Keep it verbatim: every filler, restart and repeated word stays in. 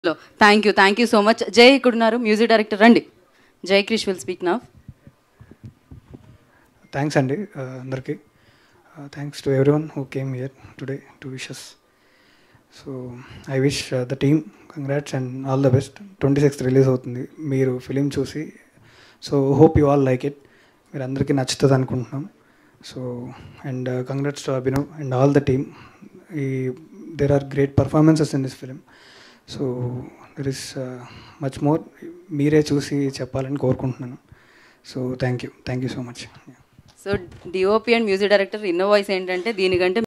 Thank you thank you so much. Jai ఇక్కడున్నారు, music director రండి. Jai Krish will speak now. Thanks అండి అందరికీ. Thanks to everyone who came here today to wishes. So I wish the team congrats and all the best. Twenty sixth release అవుతుంది, మీరు film చూసి. So hope you all like it, మీరు అందరికీ నచ్చుతుంది అనుకుంటున్నాం. So and congrats to Abhinav and all the team. ఈ there are great performances in this film. So there is much more, మీరే చూసి చెప్పాలని కోరుకుంటున్నాను. So thank you thank you so much. So DOP and music director ఇన్నో వాయిస్ ఏంటంటే దీనికంటే